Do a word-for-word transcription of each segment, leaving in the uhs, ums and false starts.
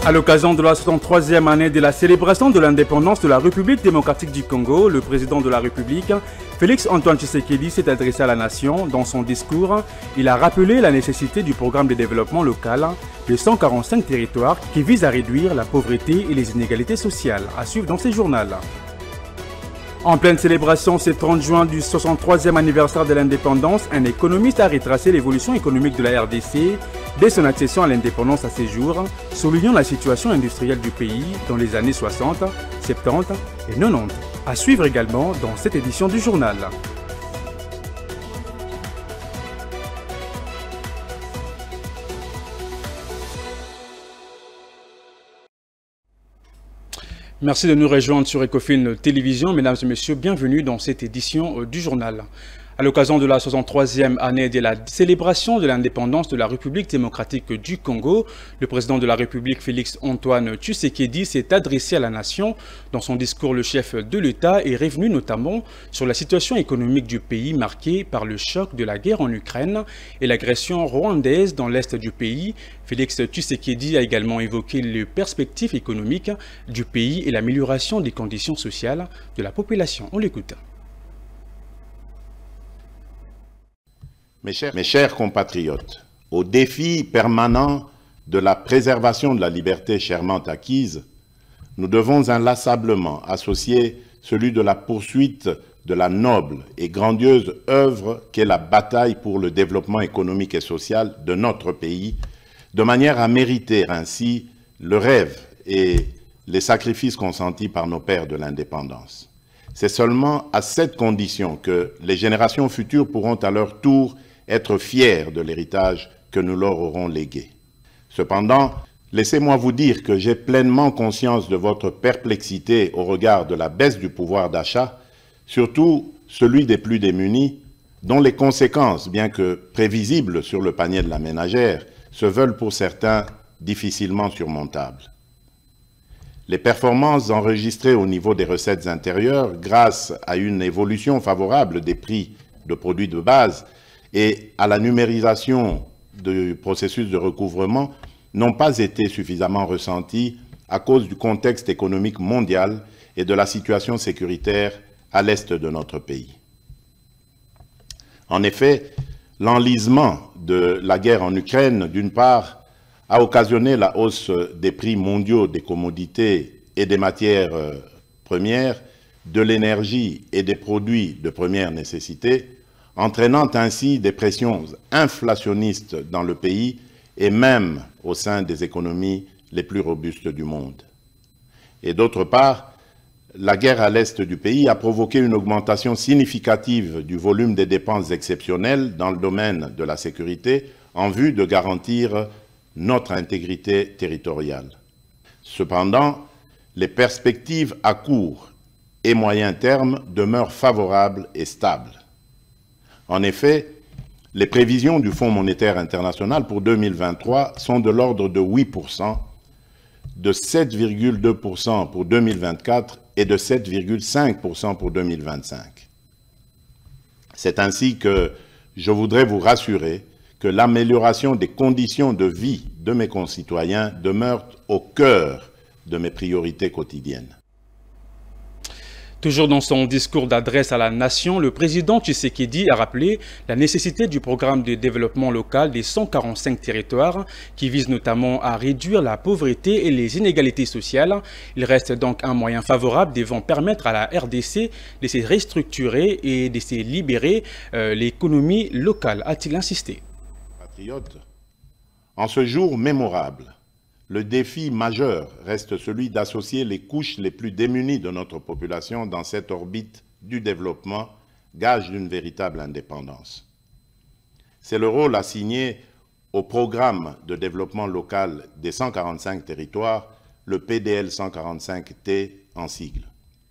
À l'occasion de la soixante-troisième année de la célébration de l'indépendance de la République démocratique du Congo, le président de la République, Félix Antoine Tshisekedi, s'est adressé à la nation. Dans son discours, il a rappelé la nécessité du programme de développement local de cent quarante-cinq territoires qui vise à réduire la pauvreté et les inégalités sociales. À suivre dans ces journaux. En pleine célébration, ce trente juin du soixante-troisième anniversaire de l'indépendance, un économiste a retracé l'évolution économique de la R D C dès son accession à l'indépendance à ses jours, soulignant la situation industrielle du pays dans les années soixante, soixante-dix et quatre-vingt-dix. À suivre également dans cette édition du journal. Merci de nous rejoindre sur Ecofin Télévision. Mesdames et messieurs, bienvenue dans cette édition du journal. À l'occasion de la soixante-troisième année de la célébration de l'indépendance de la République démocratique du Congo, le président de la République, Félix Antoine Tshisekedi, s'est adressé à la nation. Dans son discours, le chef de l'État est revenu notamment sur la situation économique du pays marquée par le choc de la guerre en Ukraine et l'agression rwandaise dans l'est du pays. Félix Tshisekedi a également évoqué les perspectives économiques du pays et l'amélioration des conditions sociales de la population. On l'écoute. Mes chers, mes chers compatriotes, au défi permanent de la préservation de la liberté chèrement acquise, nous devons inlassablement associer celui de la poursuite de la noble et grandiose œuvre qu'est la bataille pour le développement économique et social de notre pays, de manière à mériter ainsi le rêve et les sacrifices consentis par nos pères de l'indépendance. C'est seulement à cette condition que les générations futures pourront à leur tour être fiers de l'héritage que nous leur aurons légué. Cependant, laissez-moi vous dire que j'ai pleinement conscience de votre perplexité au regard de la baisse du pouvoir d'achat, surtout celui des plus démunis, dont les conséquences, bien que prévisibles sur le panier de la ménagère, se veulent pour certains difficilement surmontables. Les performances enregistrées au niveau des recettes intérieures, grâce à une évolution favorable des prix de produits de base, et à la numérisation du processus de recouvrement n'ont pas été suffisamment ressentis à cause du contexte économique mondial et de la situation sécuritaire à l'est de notre pays. En effet, l'enlisement de la guerre en Ukraine, d'une part, a occasionné la hausse des prix mondiaux des commodités et des matières premières, de l'énergie et des produits de première nécessité, entraînant ainsi des pressions inflationnistes dans le pays et même au sein des économies les plus robustes du monde. Et d'autre part, la guerre à l'est du pays a provoqué une augmentation significative du volume des dépenses exceptionnelles dans le domaine de la sécurité en vue de garantir notre intégrité territoriale. Cependant, les perspectives à court et moyen terme demeurent favorables et stables. En effet, les prévisions du Fonds monétaire international pour deux mille vingt-trois sont de l'ordre de huit pour cent, de sept virgule deux pour cent pour deux mille vingt-quatre et de sept virgule cinq pour cent pour deux mille vingt-cinq. C'est ainsi que je voudrais vous rassurer que l'amélioration des conditions de vie de mes concitoyens demeure au cœur de mes priorités quotidiennes. Toujours dans son discours d'adresse à la nation, le président Tshisekedi a rappelé la nécessité du programme de développement local des cent quarante-cinq territoires qui vise notamment à réduire la pauvreté et les inégalités sociales. Il reste donc un moyen favorable devant permettre à la R D C de se restructurer et de se libérer euh, l'économie locale, a-t-il insisté. Patriotes, en ce jour mémorable, le défi majeur reste celui d'associer les couches les plus démunies de notre population dans cette orbite du développement, gage d'une véritable indépendance. C'est le rôle assigné au programme de développement local des cent quarante-cinq territoires, le P D L cent quarante-cinq T en sigle.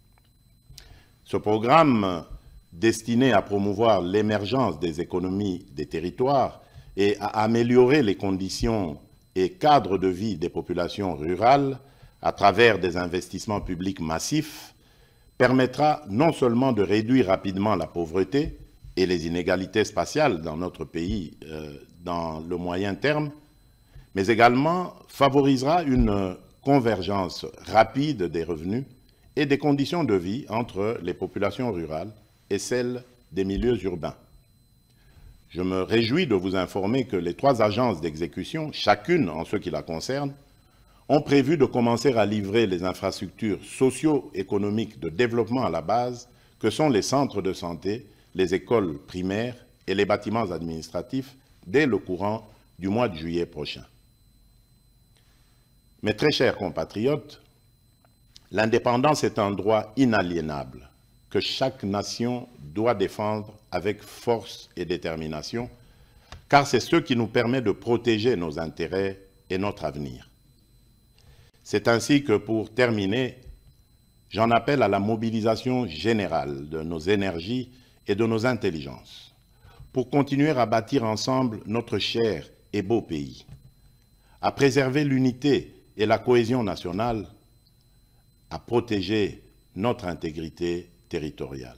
Ce programme, destiné à promouvoir l'émergence des économies des territoires et à améliorer les conditions et cadre de vie des populations rurales à travers des investissements publics massifs permettra non seulement de réduire rapidement la pauvreté et les inégalités spatiales dans notre pays euh, dans le moyen terme, mais également favorisera une convergence rapide des revenus et des conditions de vie entre les populations rurales et celles des milieux urbains. Je me réjouis de vous informer que les trois agences d'exécution, chacune en ce qui la concerne, ont prévu de commencer à livrer les infrastructures socio-économiques de développement à la base, que sont les centres de santé, les écoles primaires et les bâtiments administratifs, dès le courant du mois de juillet prochain. Mes très chers compatriotes, l'indépendance est un droit inaliénable que chaque nation doit défendre avec force et détermination, car c'est ce qui nous permet de protéger nos intérêts et notre avenir. C'est ainsi que, pour terminer, j'en appelle à la mobilisation générale de nos énergies et de nos intelligences, pour continuer à bâtir ensemble notre cher et beau pays, à préserver l'unité et la cohésion nationale, à protéger notre intégrité territoriale.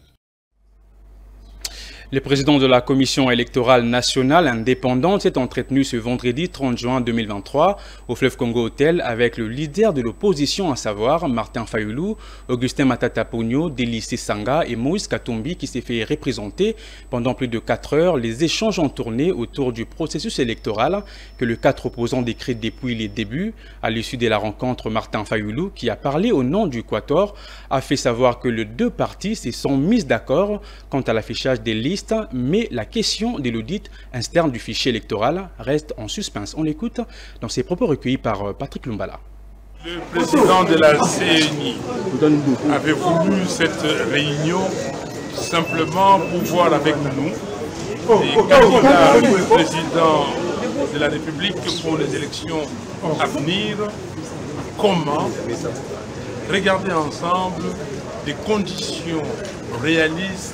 Le président de la Commission électorale nationale indépendante s'est entretenu ce vendredi trente juin deux mille vingt-trois au Fleuve Congo Hotel avec le leader de l'opposition, à savoir Martin Fayulu, Augustin Matata Ponyo, Délice Sanga et Moïse Katumbi, qui s'est fait représenter pendant plus de quatre heures. Les échanges ont tourné autour du processus électoral que les quatre opposants décrivent depuis les débuts. À l'issue de la rencontre, Martin Fayulu, qui a parlé au nom du Quator, a fait savoir que les deux partis se sont mis d'accord quant à l'affichage des listes, mais la question de l'audit interne du fichier électoral reste en suspens. On l'écoute dans ses propos recueillis par Patrick Lumbala. Le président de la C N I avait voulu cette réunion simplement pour voir avec nous les candidats au président de la République pour les élections à venir, comment regarder ensemble des conditions réalistes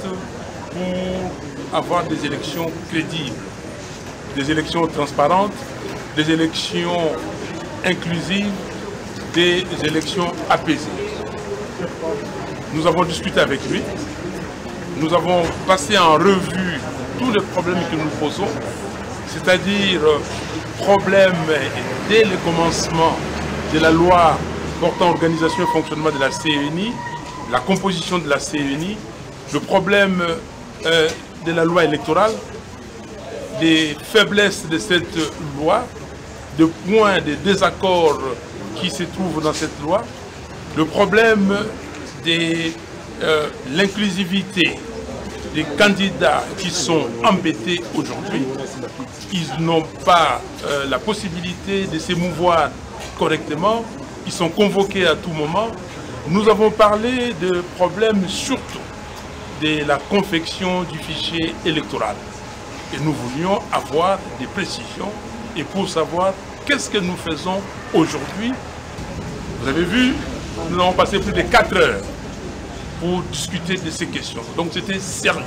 pour avoir des élections crédibles, des élections transparentes, des élections inclusives, des élections apaisées. Nous avons discuté avec lui, nous avons passé en revue tous les problèmes que nous posons, c'est-à-dire problèmes dès le commencement de la loi portant organisation et fonctionnement de la C N I, la composition de la C N I, le problème euh, de la loi électorale, des faiblesses de cette loi, de points de désaccord qui se trouvent dans cette loi, le problème de euh, l'inclusivité des candidats qui sont embêtés aujourd'hui. Ils n'ont pas euh, la possibilité de s'émouvoir correctement, ils sont convoqués à tout moment. Nous avons parlé de problèmes surtout de la confection du fichier électoral. Et nous voulions avoir des précisions et pour savoir qu'est-ce que nous faisons aujourd'hui. Vous avez vu, nous avons passé plus de quatre heures pour discuter de ces questions. Donc c'était sérieux.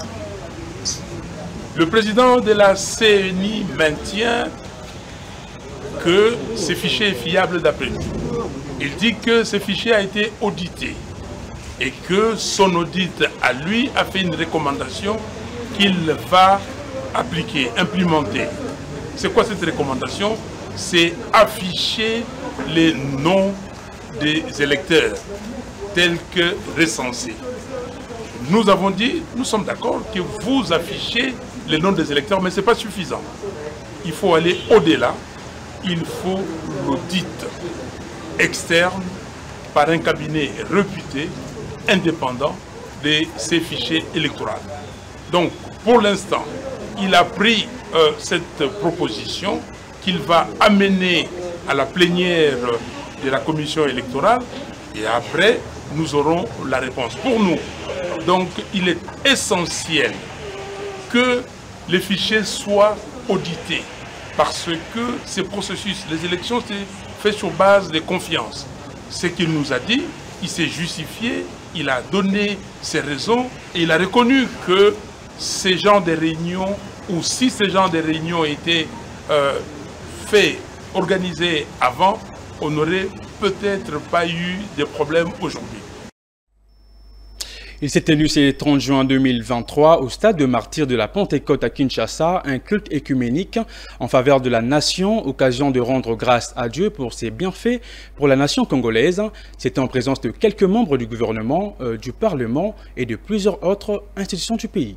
Le président de la C N I maintient que ce fichier est fiable d'après lui. Il dit que ce fichier a été audité et que son audit à lui a fait une recommandation qu'il va appliquer, implémenter. C'est quoi cette recommandation? C'est afficher les noms des électeurs tels que recensés. Nous avons dit, nous sommes d'accord que vous affichez les noms des électeurs, mais ce n'est pas suffisant. Il faut aller au-delà. Il faut l'audit externe par un cabinet réputé, indépendant de ces fichiers électoraux. Donc, pour l'instant, il a pris euh, cette proposition qu'il va amener à la plénière de la commission électorale et après, nous aurons la réponse. Pour nous, donc, il est essentiel que les fichiers soient audités parce que ce processus, les élections, c'est fait sur base de confiance. Ce qu'il nous a dit, il s'est justifié, il a donné ses raisons et il a reconnu que ces genres de réunions, ou si ces genres de réunions étaient euh, faits, organisés avant, on n'aurait peut-être pas eu de problème aujourd'hui. Il s'est tenu ce trente juin deux mille vingt-trois au stade de martyrs de la Pentecôte à Kinshasa, un culte écuménique en faveur de la nation, occasion de rendre grâce à Dieu pour ses bienfaits pour la nation congolaise. C'était en présence de quelques membres du gouvernement, euh, du Parlement et de plusieurs autres institutions du pays.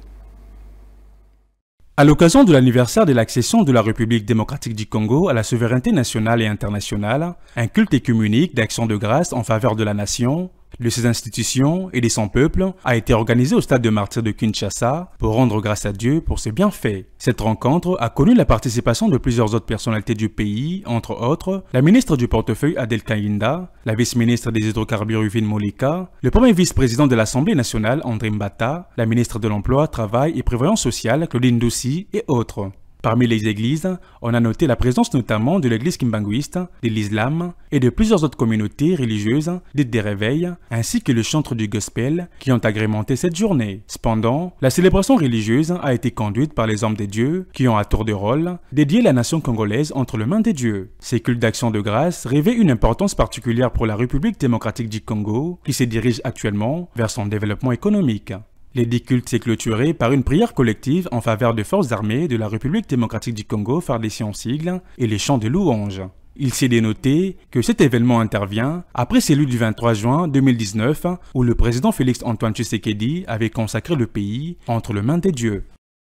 À l'occasion de l'anniversaire de l'accession de la République démocratique du Congo à la souveraineté nationale et internationale, un culte écuménique d'action de grâce en faveur de la nation, de ses institutions et de son peuple a été organisé au stade de martyrs de Kinshasa pour rendre grâce à Dieu pour ses bienfaits. Cette rencontre a connu la participation de plusieurs autres personnalités du pays, entre autres la ministre du portefeuille Adel Kayinda, la vice-ministre des hydrocarbures Uvine Molika, le premier vice-président de l'Assemblée nationale André Mbata, la ministre de l'Emploi, Travail et Prévoyance sociale Claudine Doussi et autres. Parmi les églises, on a noté la présence notamment de l'église kimbanguiste, de l'islam et de plusieurs autres communautés religieuses dites des réveils, ainsi que le chantre du gospel qui ont agrémenté cette journée. Cependant, la célébration religieuse a été conduite par les hommes de Dieu qui ont à tour de rôle dédié la nation congolaise entre les mains des dieux. Ces cultes d'action de grâce revêtent une importance particulière pour la République démocratique du Congo qui se dirige actuellement vers son développement économique. Les dix cultes s'est clôturé par une prière collective en faveur des forces armées de la République démocratique du Congo, F A R D C en sigle, et les chants de louanges. Il s'est dénoté que cet événement intervient après celui du vingt-trois juin deux mille dix-neuf où le président Félix Antoine Tshisekedi avait consacré le pays entre les mains des dieux.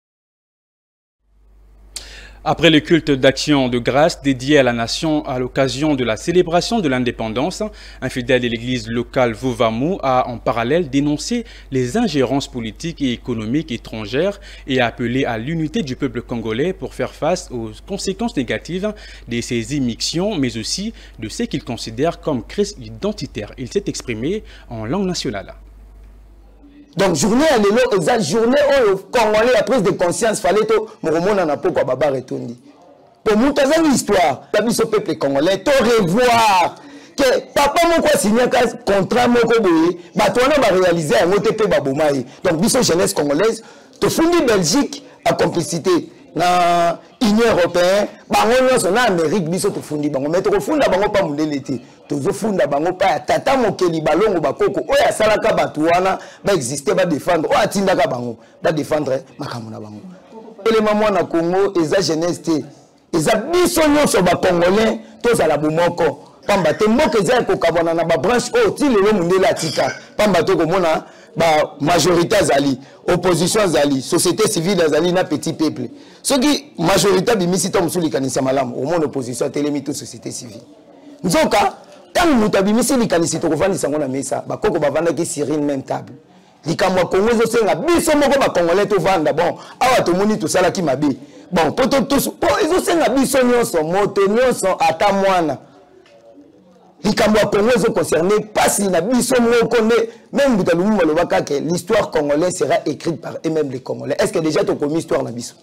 Après le culte d'action de grâce dédié à la nation à l'occasion de la célébration de l'indépendance, un fidèle de l'église locale Vovamu a en parallèle dénoncé les ingérences politiques et économiques étrangères et a appelé à l'unité du peuple congolais pour faire face aux conséquences négatives de ces immixtions, mais aussi de ce qu'il considère comme crise identitaire. Il s'est exprimé en langue nationale. Donc, journée à l'élo, exact, journée où le Congolais, la prise de conscience, fallait que mon roman n'a pas quoi baba retourner. Pour nous, c'est une histoire. La mise au peuple congolais, to revoir que papa mon quoi signé un contrat mon quoi boye, bah toi on va réaliser un autre pays babomaï. Donc, biso jeunesse congolaise, to fundi Belgique à complicité. Na Union européenne, bango nyonso na Amérique biso to fundi bango, mais to funda bango pa mundele te. To zo funda bango pa tata mokeli balongo bakoko oyo asalaka bato wana ba exister ba défendre, oyo atindaka bango ba défendre makambo na bango. Elema mwana Congo eza jeunesse te. Eza biso nyonso ba congolais toza la bomoko. Pamba te moko eza ko kabona na ba branche o ti lelo mundele atika. Pamba to komona ba majorité azali, opposition azali, société civile azali na petit peuple. Ce qui majorité bimisi to musuli kanisa malamu, au monde opposition telemi to société civile. Nzoka tant muta bimisi likanisi to kovandisa ngona mesa, ba koko bavanda ki sur une même table. Likamwa Congo zo senga biso moko ba congolais to vanda bon, awa to moni to sala ki mabe. Bon, poto to po ezo senga biso nyonso, moto nyonso ata mwana. Les Congolais concernés passent la même l'histoire congolaise sera écrite par eux-mêmes les Congolais. Est-ce que déjà tu as commis l'histoire dans l'histoire?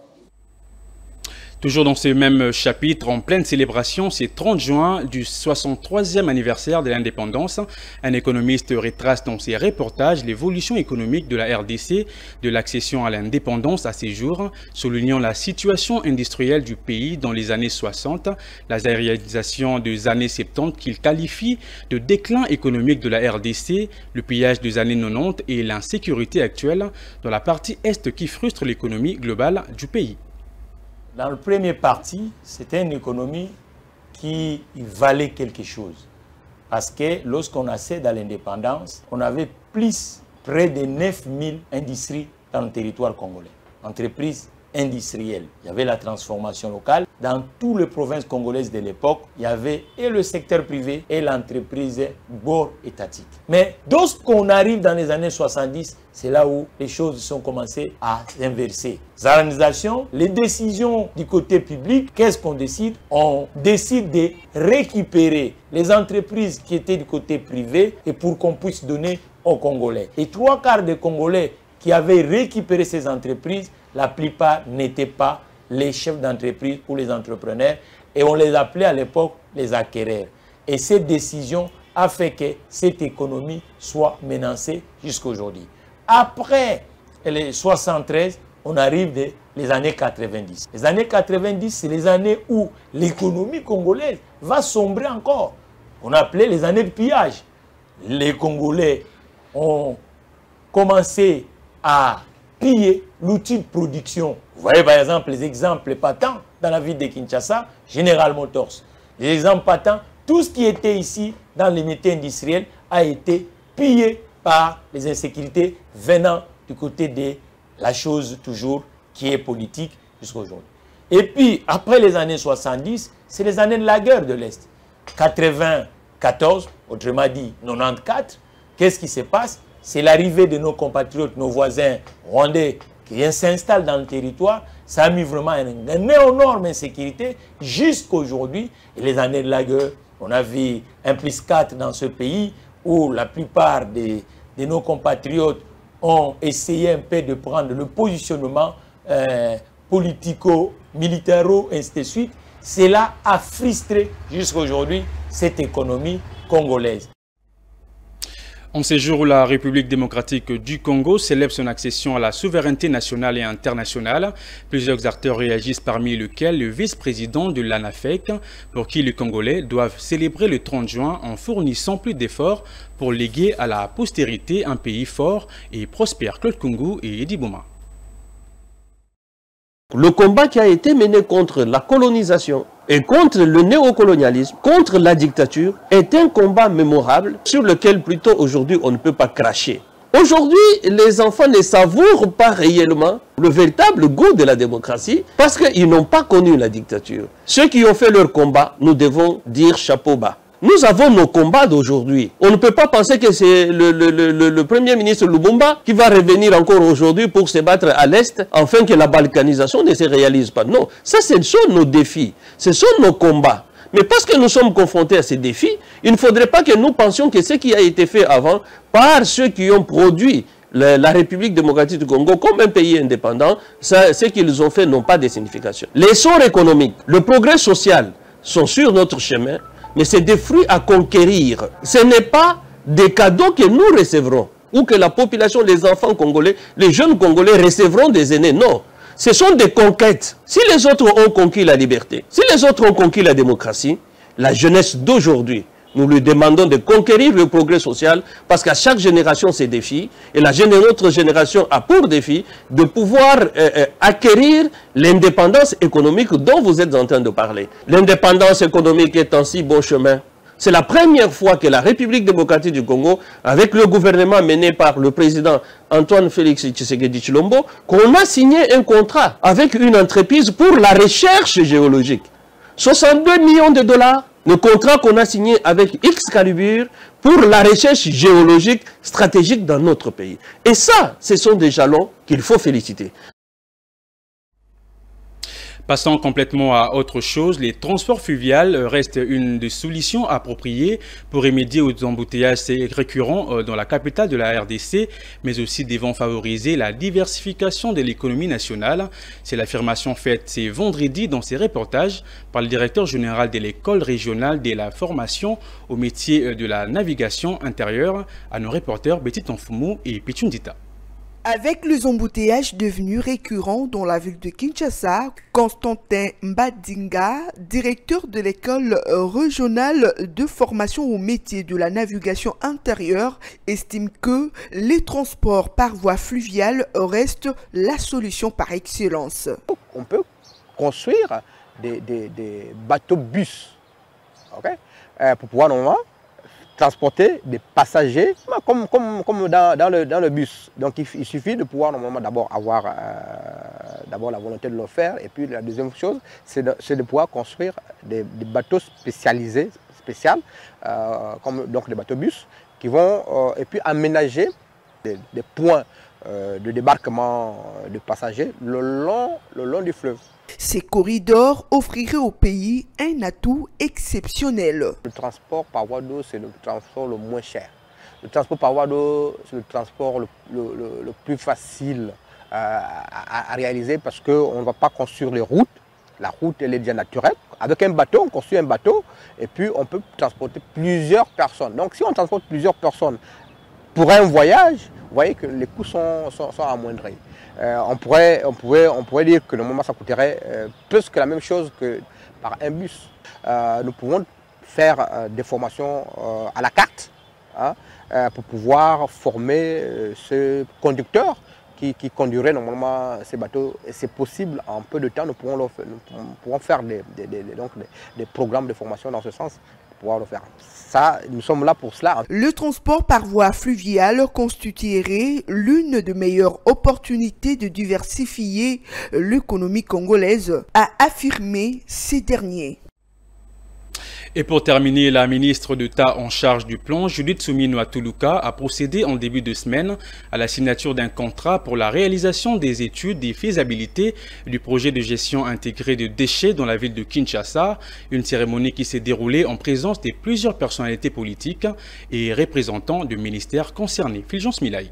Toujours dans ce même chapitre, en pleine célébration, c'est trente juin du soixante-troisième anniversaire de l'indépendance. Un économiste retrace dans ses reportages l'évolution économique de la R D C, de l'accession à l'indépendance à ces jours, soulignant la situation industrielle du pays dans les années soixante, la réalisation des années soixante-dix qu'il qualifie de déclin économique de la R D C, le pillage des années quatre-vingt-dix et l'insécurité actuelle dans la partie Est qui frustre l'économie globale du pays. Dans le premier parti, c'était une économie qui valait quelque chose. Parce que lorsqu'on a cédé à l'indépendance, on avait plus près de neuf mille industries dans le territoire congolais. Entreprises industrielles. Il y avait la transformation locale. Dans toutes les provinces congolaises de l'époque, il y avait et le secteur privé et l'entreprise bord étatique. Mais lorsqu'on arrive dans les années soixante-dix, c'est là où les choses sont commencées à s'inverser. L'organisation, les décisions du côté public, qu'est-ce qu'on décide? On décide de récupérer les entreprises qui étaient du côté privé et pour qu'on puisse donner aux Congolais. Et trois quarts des Congolais qui avaient récupéré ces entreprises, la plupart n'étaient pas les chefs d'entreprise ou les entrepreneurs et on les appelait à l'époque les acquéreurs. Et cette décision a fait que cette économie soit menacée jusqu'à aujourd'hui. Après les soixante-treize, on arrive des les années quatre-vingt-dix. Les années quatre-vingt-dix, c'est les années où l'économie congolaise va sombrer encore. On appelait les années de pillage. Les Congolais ont commencé à piller l'outil de production. Vous voyez par exemple les exemples patents dans la ville de Kinshasa, General Motors. Les exemples patents, tout ce qui était ici dans les métiers industriels a été pillé par les insécurités venant du côté de la chose toujours qui est politique jusqu'à aujourd'hui. Et puis, après les années soixante-dix, c'est les années de la guerre de l'Est. quatre-vingt-quatorze, autrement dit quatre-vingt-quatorze, qu'est-ce qui se passe? C'est l'arrivée de nos compatriotes, nos voisins rwandais qui s'installent dans le territoire. Ça a mis vraiment une, une énorme insécurité jusqu'à aujourd'hui. Et les années de la guerre, on a vu un plus quatre dans ce pays où la plupart des, de nos compatriotes ont essayé un peu de prendre le positionnement euh, politico-militaro, ainsi de suite. Cela a frustré jusqu'à aujourd'hui cette économie congolaise. En ces jours où la République démocratique du Congo célèbre son accession à la souveraineté nationale et internationale, plusieurs acteurs réagissent, parmi lesquels le vice-président de l'ANAFEC, pour qui les Congolais doivent célébrer le trente juin en fournissant plus d'efforts pour léguer à la postérité un pays fort et prospère. Claude Kungu et Edi Bouma. Le combat qui a été mené contre la colonisation et contre le néocolonialisme, contre la dictature, est un combat mémorable sur lequel plutôt aujourd'hui on ne peut pas cracher. Aujourd'hui, les enfants ne savourent pas réellement le véritable goût de la démocratie parce qu'ils n'ont pas connu la dictature. Ceux qui ont fait leur combat, nous devons dire chapeau bas. Nous avons nos combats d'aujourd'hui. On ne peut pas penser que c'est le, le, le, le Premier ministre Lubumba qui va revenir encore aujourd'hui pour se battre à l'Est afin que la balkanisation ne se réalise pas. Non, ça ce sont nos défis, ce sont nos combats. Mais parce que nous sommes confrontés à ces défis, il ne faudrait pas que nous pensions que ce qui a été fait avant par ceux qui ont produit la, la République démocratique du Congo comme un pays indépendant, ça, ce qu'ils ont fait n'ont pas de signification. L'essor économique, le progrès social sont sur notre chemin, mais c'est des fruits à conquérir. Ce n'est pas des cadeaux que nous recevrons ou que la population, les enfants congolais, les jeunes congolais recevront des aînés. Non, ce sont des conquêtes. Si les autres ont conquis la liberté, si les autres ont conquis la démocratie, la jeunesse d'aujourd'hui, nous lui demandons de conquérir le progrès social parce qu'à chaque génération ses défis et la notre génération a pour défi de pouvoir euh, euh, acquérir l'indépendance économique dont vous êtes en train de parler. L'indépendance économique est en si bon chemin. C'est la première fois que la République démocratique du Congo, avec le gouvernement mené par le président Antoine Félix Tshisekedi Tshilombo, qu'on a signé un contrat avec une entreprise pour la recherche géologique. soixante-deux millions de dollars. Le contrat qu'on a signé avec Excalibur pour la recherche géologique stratégique dans notre pays. Et ça, ce sont des jalons qu'il faut féliciter. Passant complètement à autre chose, les transports fluviaux restent une des solutions appropriées pour remédier aux embouteillages récurrents dans la capitale de la R D C, mais aussi devant favoriser la diversification de l'économie nationale. C'est l'affirmation faite ce vendredi dans ces reportages par le directeur général de l'école régionale de la formation au métier de la navigation intérieure, à nos reporters Betty Tanfoumou et Pichundita. Avec les embouteillages devenus récurrents dans la ville de Kinshasa, Constantin Mbadinga, directeur de l'école régionale de formation au métier de la navigation intérieure, estime que les transports par voie fluviale restent la solution par excellence. On peut construire des, des, des bateaux-bus, okay, euh, pour pouvoir normalement transporter des passagers comme, comme, comme dans, dans, le, dans le bus. Donc il, il suffit de pouvoir normalement d'abord avoir euh, d'abord la volonté de le faire, et puis la deuxième chose, c'est de, de pouvoir construire des, des bateaux spécialisés, spéciaux, euh, comme donc des bateaux bus, qui vont euh, et puis aménager des, des points euh, de débarquement de passagers le long, le long du fleuve. Ces corridors offriraient au pays un atout exceptionnel. Le transport par voie d'eau, c'est le transport le moins cher. Le transport par voie d'eau, c'est le transport le, le, le, le plus facile euh, à, à réaliser parce qu'on ne va pas construire les routes. La route, elle est déjà naturelle. Avec un bateau, on construit un bateau et puis on peut transporter plusieurs personnes. Donc si on transporte plusieurs personnes pour un voyage, vous voyez que les coûts sont, sont, sont amoindris. Euh, on, pourrait, on, pourrait, on pourrait dire que normalement ça coûterait euh, plus que la même chose que par un bus. Euh, nous pouvons faire euh, des formations euh, à la carte, euh, hein, euh, pour pouvoir former euh, ce conducteur qui, qui conduirait normalement ces bateaux. Et c'est possible, en peu de temps, nous pourrons, le faire, nous pourrons faire des, des, des, donc des, des programmes de formation dans ce sens. Pouvoir le faire. Ça, nous sommes là pour cela. Le transport par voie fluviale constituerait l'une des meilleures opportunités de diversifier l'économie congolaise, a affirmé ces derniers. Et pour terminer, la ministre d'État en charge du plan, Judith Suminwa-Tuluka, a procédé en début de semaine à la signature d'un contrat pour la réalisation des études des faisabilités du projet de gestion intégrée de déchets dans la ville de Kinshasa, une cérémonie qui s'est déroulée en présence de plusieurs personnalités politiques et représentants du ministère concerné. Fulgence Milaï.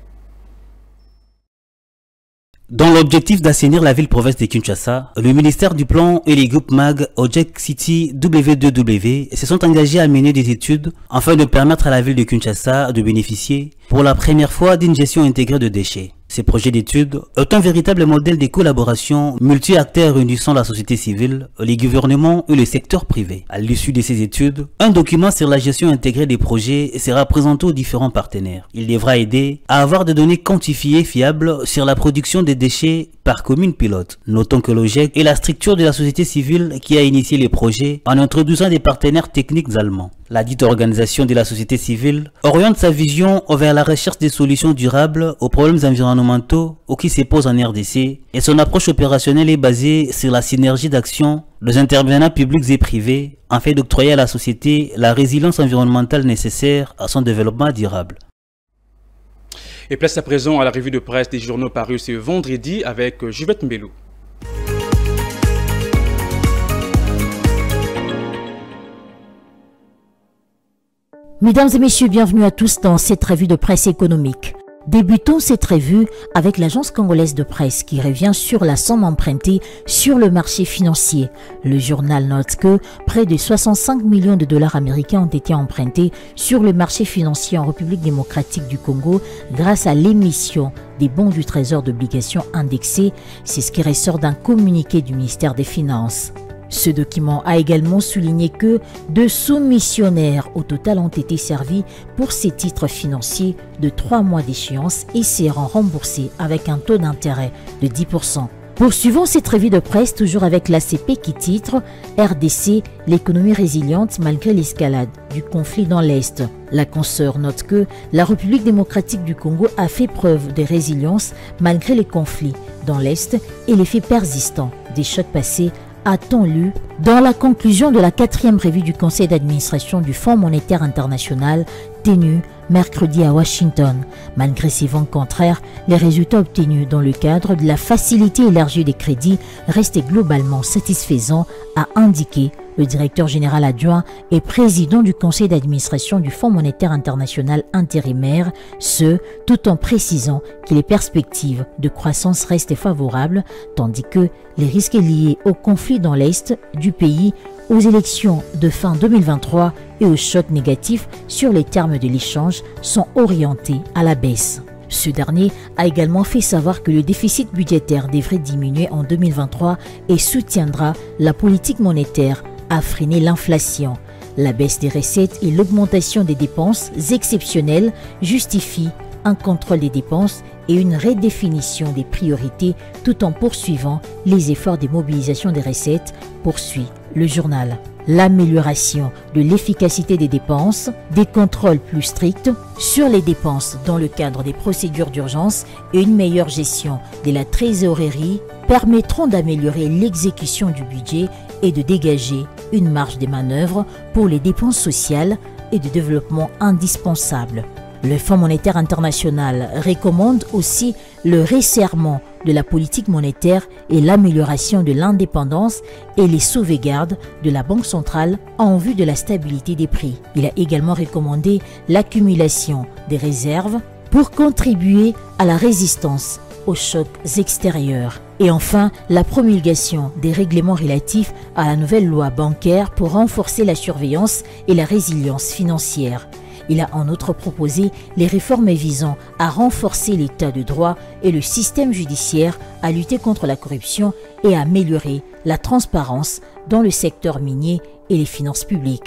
Dans l'objectif d'assainir la ville-province de Kinshasa, le ministère du Plan et les groupes M A G, Ojek City, W deux W se sont engagés à mener des études afin de permettre à la ville de Kinshasa de bénéficier pour la première fois d'une gestion intégrée de déchets. Ces projets d'études est un véritable modèle de collaboration multi-acteurs réunissant la société civile, les gouvernements et le secteur privé. À l'issue de ces études, un document sur la gestion intégrée des projets sera présenté aux différents partenaires. Il devra aider à avoir des données quantifiées fiables sur la production des déchets par commune pilote. Notons que l'O G E C est la structure de la société civile qui a initié les projets en introduisant des partenaires techniques allemands. La dite organisation de la société civile oriente sa vision vers la recherche des solutions durables aux problèmes environnementaux qui se posent en R D C et son approche opérationnelle est basée sur la synergie d'action des intervenants publics et privés afin d'octroyer à la société la résilience environnementale nécessaire à son développement durable. Et place à présent à la revue de presse des journaux parus ce vendredi avec Juvette Mbelou. Mesdames et messieurs, bienvenue à tous dans cette revue de presse économique. Débutons cette revue avec l'agence congolaise de presse qui revient sur la somme empruntée sur le marché financier. Le journal note que près de soixante-cinq millions de dollars américains ont été empruntés sur le marché financier en République démocratique du Congo grâce à l'émission des bons du Trésor d'obligations indexés. C'est ce qui ressort d'un communiqué du ministère des Finances. Ce document a également souligné que deux soumissionnaires au total ont été servis pour ces titres financiers de trois mois d'échéance et seront remboursés avec un taux d'intérêt de dix pour cent. Poursuivons cette revue de presse toujours avec l'A C P qui titre « R D C, l'économie résiliente malgré l'escalade du conflit dans l'Est ». La consoeur note que la République démocratique du Congo a fait preuve de résilience malgré les conflits dans l'Est et l'effet persistant des chocs passés, a-t-on lu dans la conclusion de la quatrième revue du Conseil d'administration du Fonds monétaire international tenue mercredi à Washington. Malgré ces vents contraires, les résultats obtenus dans le cadre de la facilité élargie des crédits restaient globalement satisfaisants, a indiqué le directeur général adjoint et président du conseil d'administration du Fonds monétaire international intérimaire, ce tout en précisant que les perspectives de croissance restent favorables, tandis que les risques liés au conflit dans l'Est du pays, aux élections de fin deux mille vingt-trois et aux chocs négatifs sur les termes de l'échange sont orientés à la baisse. Ce dernier a également fait savoir que le déficit budgétaire devrait diminuer en deux mille vingt-trois et soutiendra la politique monétaire à freiner l'inflation. La baisse des recettes et l'augmentation des dépenses exceptionnelles justifient un contrôle des dépenses et une redéfinition des priorités tout en poursuivant les efforts de mobilisation des recettes, poursuit le journal. L'amélioration de l'efficacité des dépenses, des contrôles plus stricts sur les dépenses dans le cadre des procédures d'urgence et une meilleure gestion de la trésorerie permettront d'améliorer l'exécution du budget et de dégager une marge de manœuvre pour les dépenses sociales et de développement indispensables. Le Fonds monétaire international recommande aussi le resserrement de la politique monétaire et l'amélioration de l'indépendance et les sauvegardes de la Banque centrale en vue de la stabilité des prix. Il a également recommandé l'accumulation des réserves pour contribuer à la résistance aux chocs extérieurs. Et enfin, la promulgation des règlements relatifs à la nouvelle loi bancaire pour renforcer la surveillance et la résilience financière. Il a en outre proposé les réformes visant à renforcer l'état de droit et le système judiciaire, à lutter contre la corruption et à améliorer la transparence dans le secteur minier et les finances publiques.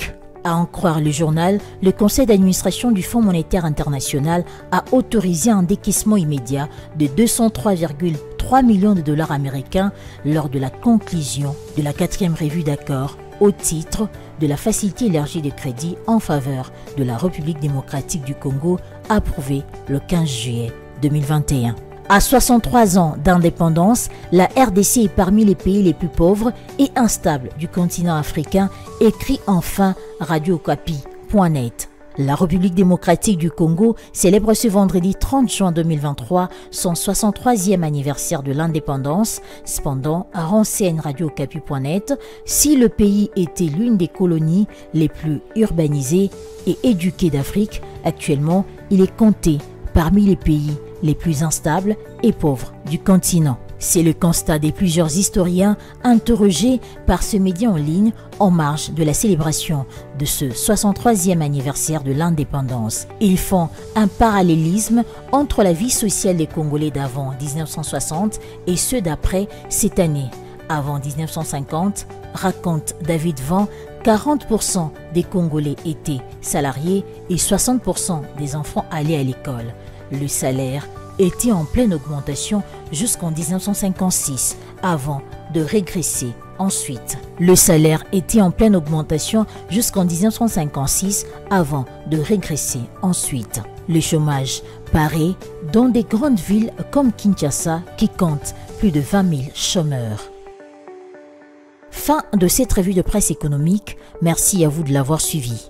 À en croire le journal, le conseil d'administration du Fonds monétaire international a autorisé un décaissement immédiat de deux cent trois virgule trois millions de dollars américains lors de la conclusion de la quatrième revue d'accord au titre de la facilité élargie de crédit en faveur de la République démocratique du Congo approuvée le quinze juillet deux mille vingt et un. À soixante-trois ans d'indépendance, la R D C est parmi les pays les plus pauvres et instables du continent africain, écrit enfin Radio Okapi point net. La République démocratique du Congo célèbre ce vendredi trente juin deux mille vingt-trois son soixante-troisième anniversaire de l'indépendance. Cependant, à renseigne Radio Okapi point net, si le pays était l'une des colonies les plus urbanisées et éduquées d'Afrique, actuellement, il est compté parmi les pays les plus instables et pauvres du continent. C'est le constat des plusieurs historiens interrogés par ce média en ligne en marge de la célébration de ce soixante-troisième anniversaire de l'indépendance. Ils font un parallélisme entre la vie sociale des Congolais d'avant mille neuf cent soixante et ceux d'après cette année. Avant mille neuf cent cinquante, raconte David Van, quarante pour cent des Congolais étaient salariés et soixante pour cent des enfants allaient à l'école. Le salaire était en pleine augmentation jusqu'en mille neuf cent cinquante-six, avant de régresser ensuite. Le salaire était en pleine augmentation jusqu'en mille neuf cent cinquante-six, avant de régresser ensuite. Le chômage paraît dans des grandes villes comme Kinshasa qui compte plus de vingt mille chômeurs. Fin de cette revue de presse économique. Merci à vous de l'avoir suivi.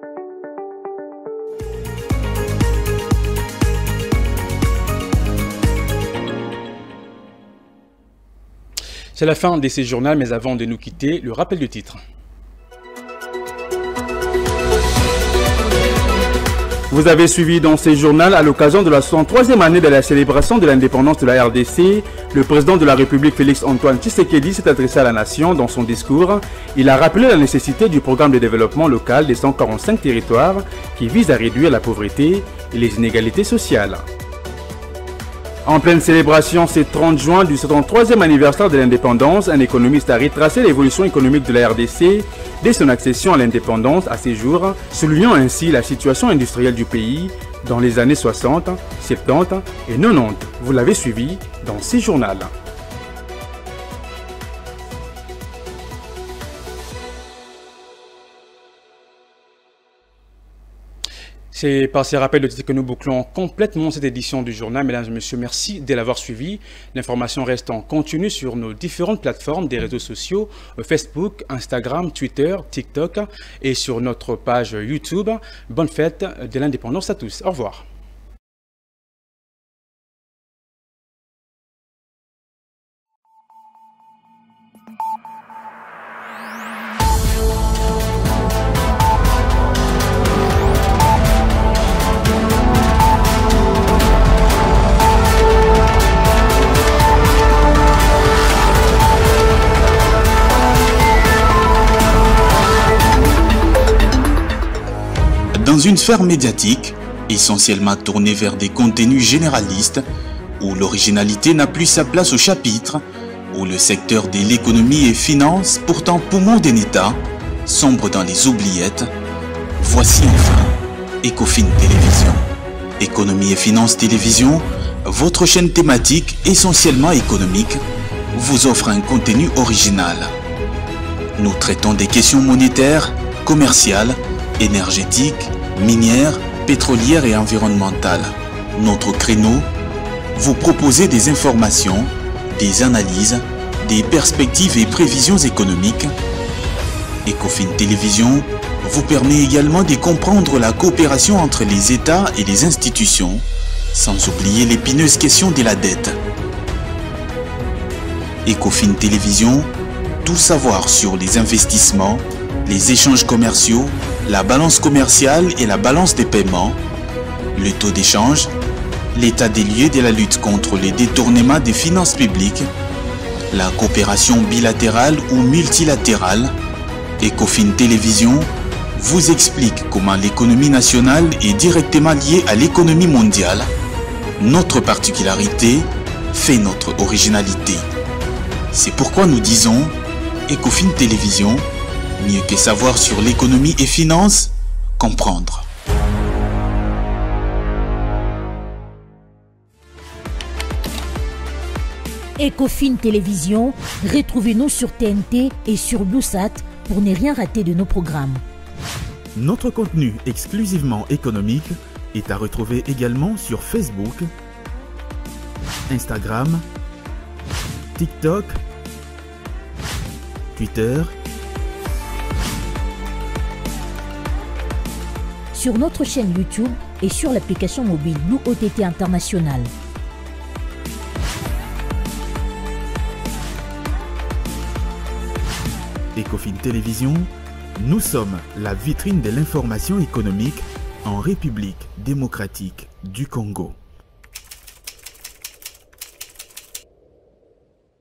C'est la fin de ces journaux, mais avant de nous quitter, le rappel du titre. Vous avez suivi dans ces journaux, à l'occasion de la soixante-troisième année de la célébration de l'indépendance de la R D C, le président de la République Félix Antoine Tshisekedi s'est adressé à la nation dans son discours. Il a rappelé la nécessité du programme de développement local des cent quarante-cinq territoires qui vise à réduire la pauvreté et les inégalités sociales. En pleine célébration, ce trente juin du soixante-troisième anniversaire de l'indépendance, un économiste a retracé l'évolution économique de la R D C dès son accession à l'indépendance à ses jours, soulignant ainsi la situation industrielle du pays dans les années soixante, soixante-dix et quatre-vingt-dix. Vous l'avez suivi dans ces journaux. C'est par ces rappels de titres que nous bouclons complètement cette édition du journal. Mesdames et messieurs, merci de l'avoir suivi. L'information reste en continu sur nos différentes plateformes des réseaux sociaux, Facebook, Instagram, Twitter, TikTok et sur notre page YouTube. Bonne fête de l'indépendance à tous. Au revoir. Dans une sphère médiatique, essentiellement tournée vers des contenus généralistes, où l'originalité n'a plus sa place au chapitre, où le secteur de l'économie et finance, pourtant poumon d'un État, sombre dans les oubliettes, voici enfin Ecofin Télévision. Économie et finance télévision, votre chaîne thématique essentiellement économique, vous offre un contenu original. Nous traitons des questions monétaires, commerciales, énergétiques, minières, pétrolières et environnementales. Notre créneau, vous proposer des informations, des analyses, des perspectives et prévisions économiques. Ecofin Télévision vous permet également de comprendre la coopération entre les États et les institutions, sans oublier l'épineuse question de la dette. Ecofin Télévision, tout savoir sur les investissements, les échanges commerciaux, la balance commerciale et la balance des paiements, le taux d'échange, l'état des lieux de la lutte contre les détournements des finances publiques, la coopération bilatérale ou multilatérale. Ecofin Télévision vous explique comment l'économie nationale est directement liée à l'économie mondiale. Notre particularité fait notre originalité. C'est pourquoi nous disons Ecofin Télévision, Mieux que savoir sur l'économie et finances, comprendre. Ecofin Télévision, retrouvez-nous sur T N T et sur Bluesat pour ne rien rater de nos programmes. Notre contenu exclusivement économique est à retrouver également sur Facebook, Instagram, TikTok, Twitter, sur notre chaîne YouTube et sur l'application mobile Blue O T T International. Ecofin Télévision, nous sommes la vitrine de l'information économique en République démocratique du Congo.